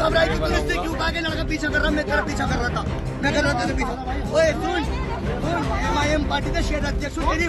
घबराई क्यों? पुलिस से क्यों? आगे लड़का पीछा कर रहा, मैं तेरा पीछा कर रहा था, मैं कर रहा था पीछा। ओए सुन, MIM पार्टी के शहर अध्यक्ष तेरी।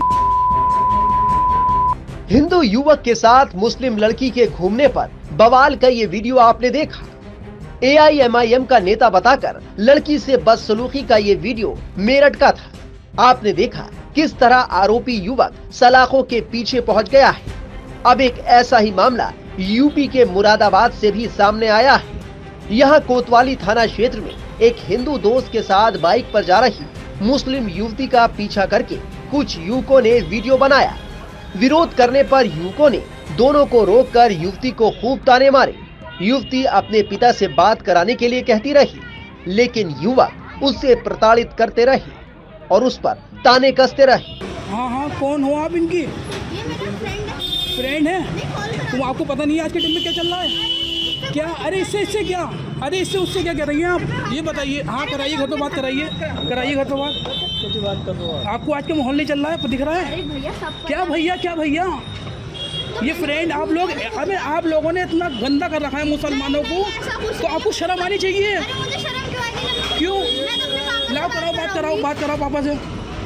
हिंदू युवक के साथ मुस्लिम लड़की के घूमने पर बवाल का ये वीडियो आपने देखा। AIMIM का नेता बताकर लड़की से बदसलूकी का ये वीडियो मेरठ का था। आपने देखा किस तरह आरोपी युवक सलाखों के पीछे पहुंच गया है। अब एक ऐसा ही मामला यूपी के मुरादाबाद से भी सामने आया है। यहाँ कोतवाली थाना क्षेत्र में एक हिंदू दोस्त के साथ बाइक पर जा रही मुस्लिम युवती का पीछा करके कुछ युवकों ने वीडियो बनाया। विरोध करने पर युवकों ने दोनों को रोककर युवती को खूब ताने मारे। युवती अपने पिता से बात कराने के लिए कहती रही, लेकिन युवक उससे प्रताड़ित करते रहे और उस पर ताने कसते रहे। हाँ, कौन हो आप इनकी? ये मेरा फ्रेंड है? तुम आपको पता नहीं है आज के टाइम में क्या चल रहा है? क्या? अरे इससे क्या? अरे इससे उससे क्या कह रही हैं आप? ये बताइए। हाँ कराइए, घर पे बात कराइए, घर पे बात। आपको आज के मोहल्ले चल रहा है, दिख रहा है? क्या भैया? ये फ्रेंड आप लोग, अबे आप लोगों ने इतना गंदा कर रखा है मुसलमानों को, तो आपको शर्म आनी चाहिए। क्यों? लाओ कराओ, बात कराओ पापा से।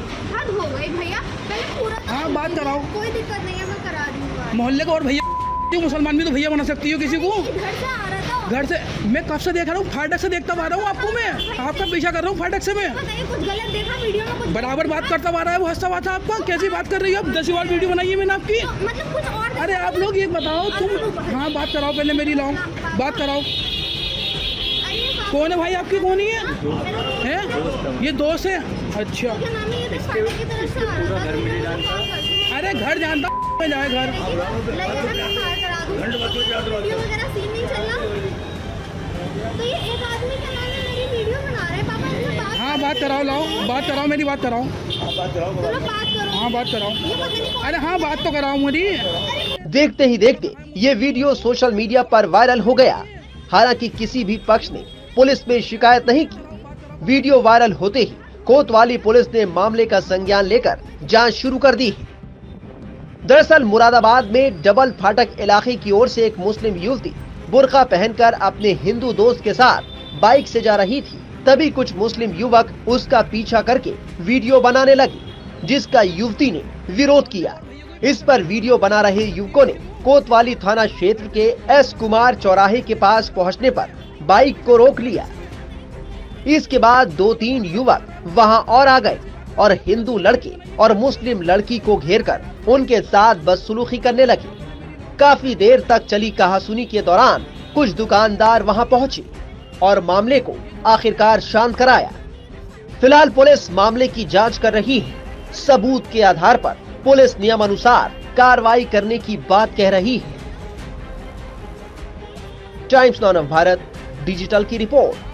हाँ बात कराओ, कोई दिक्कत नहीं है, मैं करा दूंगा। मोहल्ले को और भैया, मुसलमान भी तो भैया बना सकती हो किसी को। घर से मैं कब से देख रहा हूँ, फाटक से देखता आ रहा हूँ आपको, मैं आपका पीछा कर रहा हूँ फाटक से। मैं कुछ गलत देखा वीडियो में, कुछ बराबर बात करता आ रहा है, वो हंसता हुआ था आपका। कैसी बात कर रही हो आप? 10 बार वीडियो बनाई है मैंने आपकी। मतलब कुछ और। अरे आप लोग ये बताओ तुम। हाँ बात कराओ, पहले मेरी लाओ, बात कराओ। कौन है भाई आपकी? कौन ही है? ये दोस्त है? अच्छा। अरे घर जानता मैं, जाए घर। हाँ बात कराओ, लाओ बात कराओ, मेरी बात कराओ। हाँ बात कराओ। अरे हाँ बात तो कराओ मेरी। देखते ही देखते ये वीडियो सोशल मीडिया पर वायरल हो गया। हालांकि किसी भी पक्ष ने पुलिस में शिकायत नहीं की। वीडियो वायरल होते ही कोतवाली पुलिस ने मामले का संज्ञान लेकर जांच शुरू कर दी है। दरअसल मुरादाबाद में डबल फाटक इलाके की ओर से एक मुस्लिम युवती बुर्का पहनकर अपने हिंदू दोस्त के साथ बाइक से जा रही थी। तभी कुछ मुस्लिम युवक उसका पीछा करके वीडियो बनाने लगे, जिसका युवती ने विरोध किया। इस पर वीडियो बना रहे युवकों ने कोतवाली थाना क्षेत्र के S कुमार चौराहे के पास पहुंचने पर बाइक को रोक लिया। इसके बाद 2-3 युवक वहां और आ गए और हिंदू लड़के और मुस्लिम लड़की को घेरकर उनके साथ बदसलूकी करने लगे। काफी देर तक चली कहासुनी के दौरान कुछ दुकानदार वहां पहुंचे और मामले को आखिरकार शांत कराया। फिलहाल पुलिस मामले की जांच कर रही है। सबूत के आधार पर पुलिस नियमानुसार कार्रवाई करने की बात कह रही है। टाइम्स नाउ भारत डिजिटल की रिपोर्ट।